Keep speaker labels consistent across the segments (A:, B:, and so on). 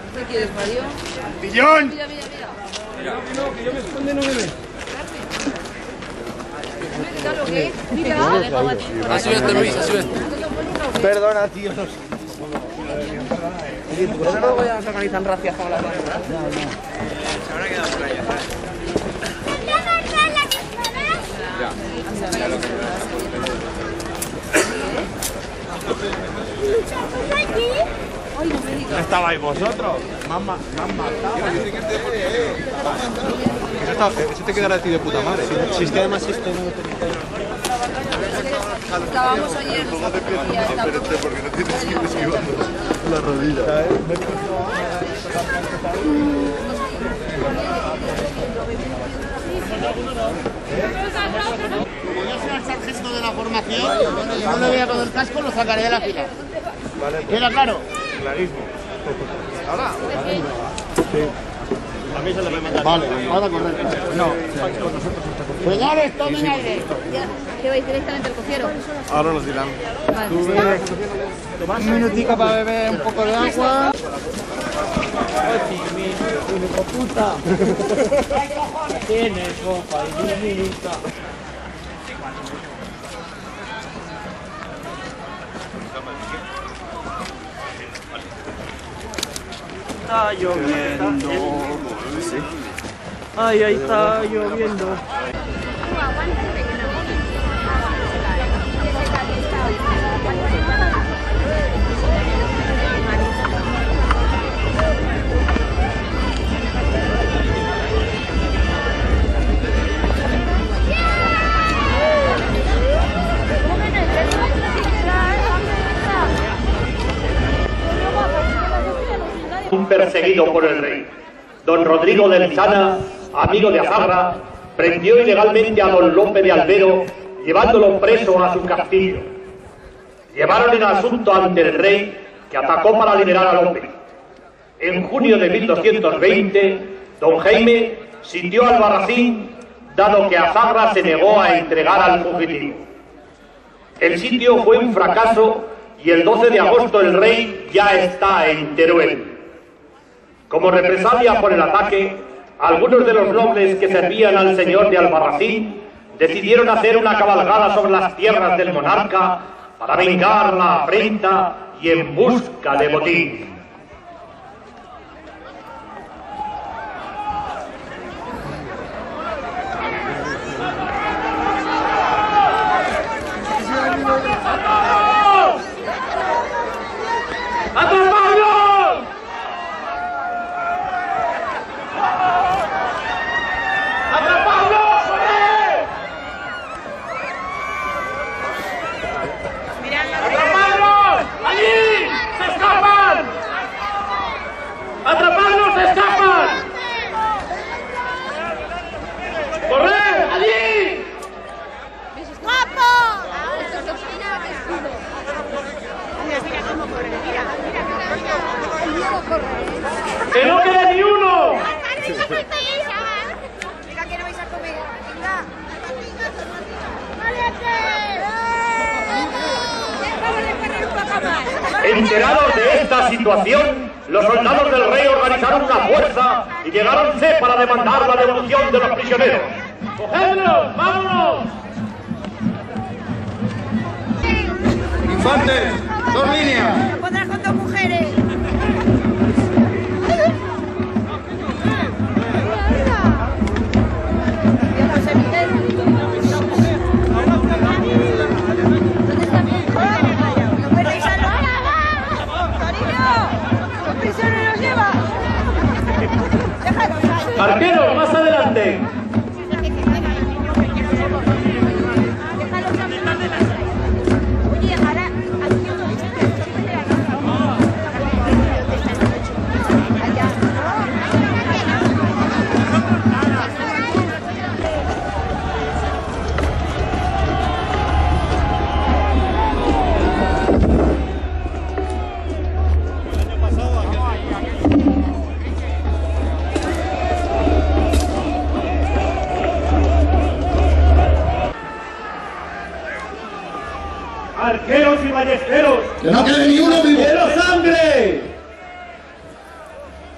A: ¿Qué quieres, Mario?
B: ¡Pillón!
A: Mira, mira, mira.
C: No, que yo me esconde, no me ve.
A: Mira lo que es. Mira.
D: Así vete, Luis, así vete.
B: Perdona, tío.
C: Por eso no voy a sacar ni tan racias como las demás.
D: Se habrá quedado por ahí, ¿sabes?
B: ¿No estabais vosotros? Mamá,
E: Eso te quedará a ti de puta madre.
C: Si es que además esto no lo tenía.
A: Estábamos ayer.
B: porque no tienes que ir esquivando la rodilla.
F: Como yo soy el sargento de la formación, cuando yo no le vea con el casco, lo sacaré de la fila.
B: Vale,
F: ¿Queda claro?
B: clarísimo.
F: ¿Ahora?
B: Sí.
F: A mí se le va a mandar. Vale, ahora correr.
B: No, con nosotros está con...
F: Señores, tomen aire.
A: Ya, ¿qué vais directamente al cociero?
B: Ahora nos dirán.
A: Vale.
F: Un minutico para beber un poco de agua.
C: ¡Hijo puta! Tienes copa y divinita. Está lloviendo. Ay, ahí está lloviendo.
G: Perseguido por el rey. Don Rodrigo de Lizana, amigo de Azarra, prendió ilegalmente a don Lope de Albero, llevándolo preso a su castillo. Llevaron el asunto ante el rey, que atacó para liberar a Lope. En junio de 1220, don Jaime sitió Albarracín, dado que Azarra se negó a entregar al fugitivo. El sitio fue un fracaso y el 12 de agosto el rey ya está en Teruel. Como represalia por el ataque, algunos de los nobles que servían al señor de Albarracín decidieron hacer una cabalgada sobre las tierras del monarca para vengar la afrenta y en busca de botín. ¡Que no quede ni uno!
H: Venga, que no vais a comer.
G: Enterados de esta situación, los soldados del rey organizaron una fuerza y llegáronse para demandar la devolución de los prisioneros. ¡Cogedlos! ¡Vámonos!
B: ¡Infantes! ¡Dos líneas!
H: Pondrás con dos mujeres.
G: ¡Arqueros, más adelante!
H: Oye, ahora
G: ¡Arqueros y ballesteros!
F: ¡Que no quede ni uno vivo!
G: ¡Quiero sangre!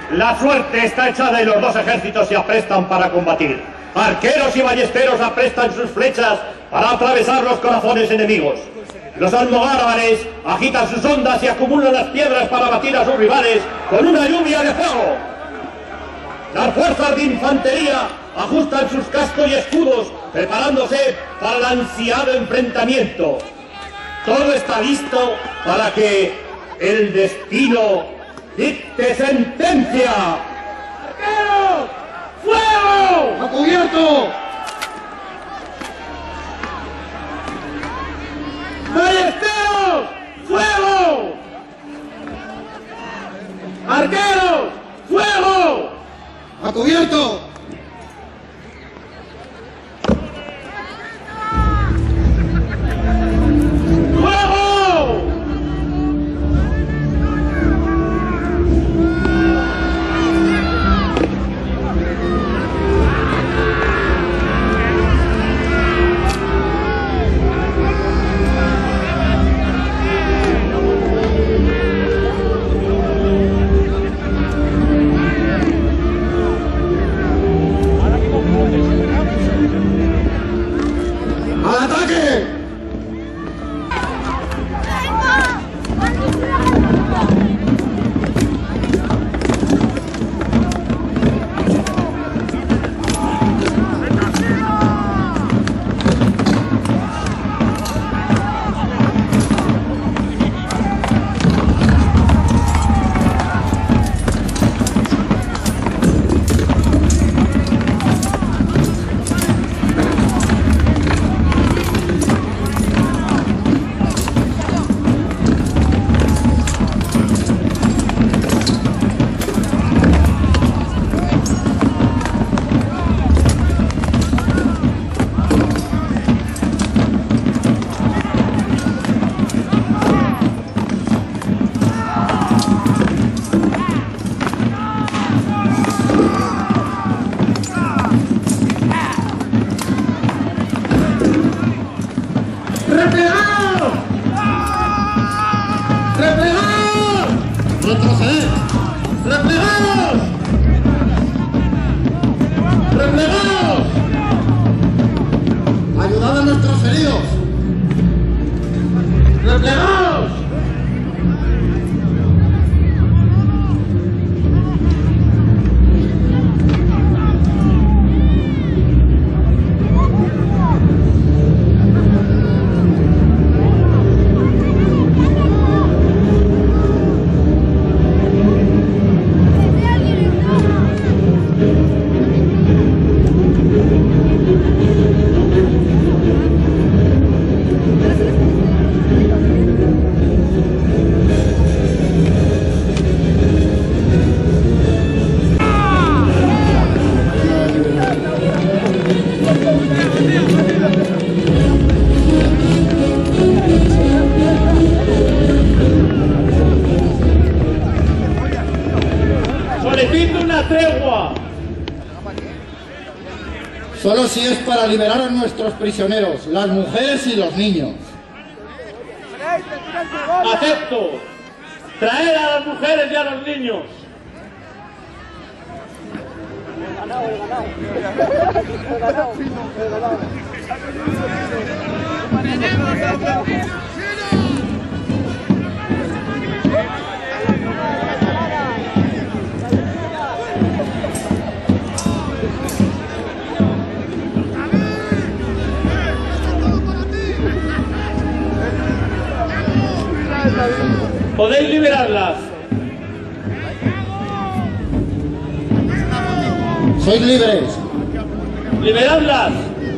G: La suerte está echada y los dos ejércitos se aprestan para combatir. Arqueros y ballesteros aprestan sus flechas para atravesar los corazones enemigos. Los almogárabes agitan sus ondas y acumulan las piedras para batir a sus rivales con una lluvia de fuego. Las fuerzas de infantería ajustan sus cascos y escudos, preparándose para el ansiado enfrentamiento. Todo está listo para que el destino dicte sentencia. ¡Arqueros! ¡Fuego!
F: ¡A cubierto!
G: ¡Ballesteros! ¡Fuego! ¡Arqueros! ¡Fuego!
F: ¡A cubierto! ¡Retroceder! ¡Replegaos! ¡Replegaos! ¡Ayudad a nuestros heridos! ¡Replegaos!
G: Solicito una tregua.
F: Solo si es para liberar a nuestros prisioneros, las mujeres y los niños.
G: Acepto. Traer a las mujeres y a los niños. Podéis liberarlas.
F: Sois libres.
G: Liberadlas.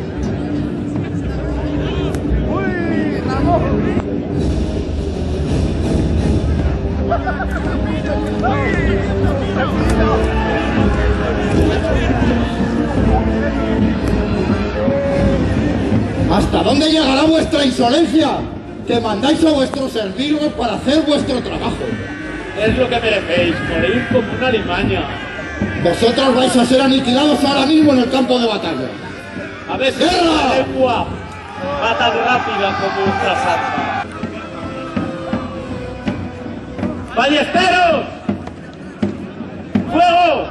F: ¿Hasta dónde llegará vuestra insolencia? Que mandáis a vuestros servidores para hacer vuestro trabajo.
G: Es lo que merecéis, morir como una alimaña.
F: Vosotros vais a ser aniquilados ahora mismo en el campo de batalla.
G: A ver si
F: ¡Guerra!
G: la lengua va tan rápida como vuestra sangre. ¡Ballesteros! ¡Fuego!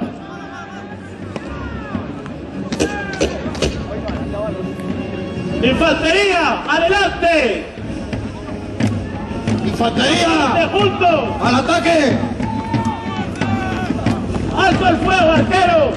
G: ¡Infantería! ¡Adelante!
F: ¡Infantería!
G: ¡Juntos!
F: ¡Al ataque!
G: ¡Alto el fuego, arquero!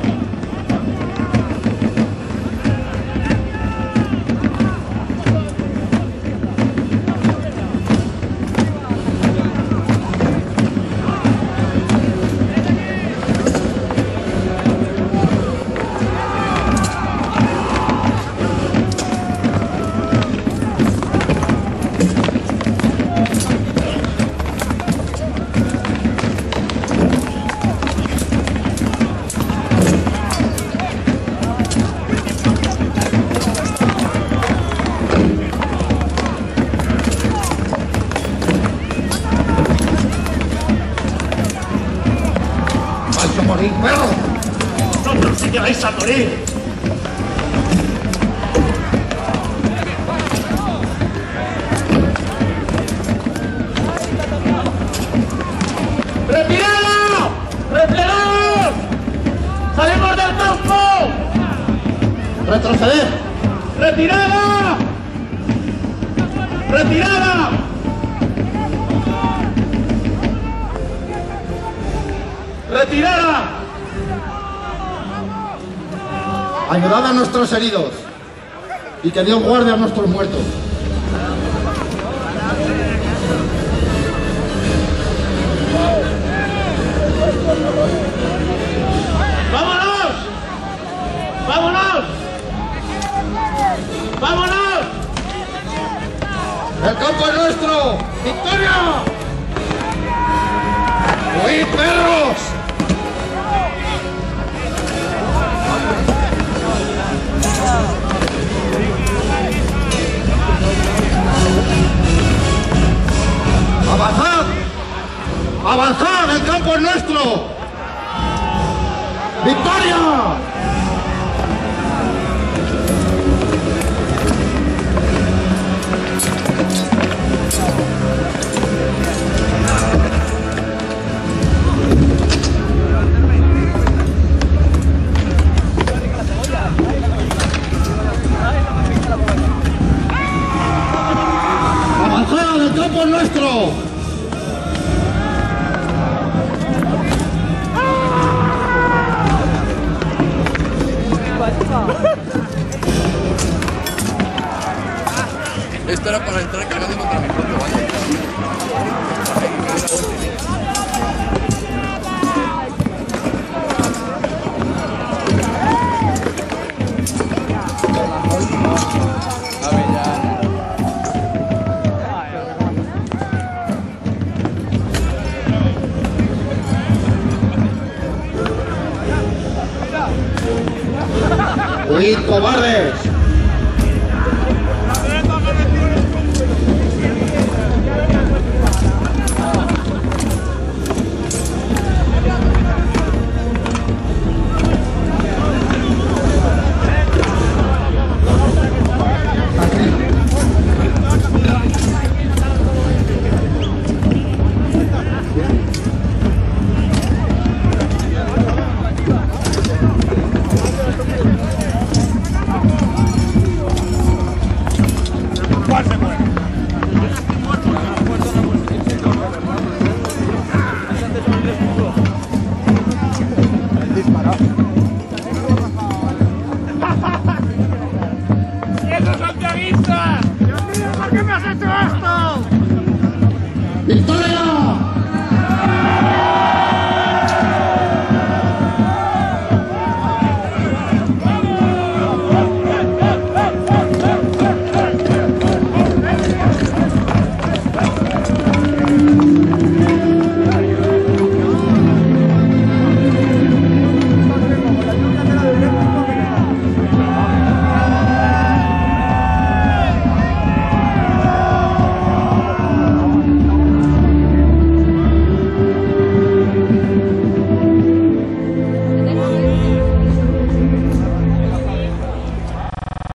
F: ¡Vais a morir, perro!
G: ¡Vosotros sí que vais a morir! ¡Retirada! ¡Replegados! ¡Salimos del campo!
F: ¡Retroceder!
G: ¡Retirada! ¡Retirada! ¡Retirada!
F: Ayudad a nuestros heridos y que Dios guarde a nuestros muertos.
G: ¡Vámonos! ¡Vámonos! ¡Vámonos!
F: ¡El campo es nuestro! ¡Victoria! ¡Huid, perros! ¡Avanzad! ¡Avanzad! ¡El campo es nuestro! ¡Victoria! ¡Avanzad! ¡El campo es nuestro!
D: Esto era para entrar cargando contra mi propio baño.
F: ¡Huid, cobardes!
G: ¡Pase, pues!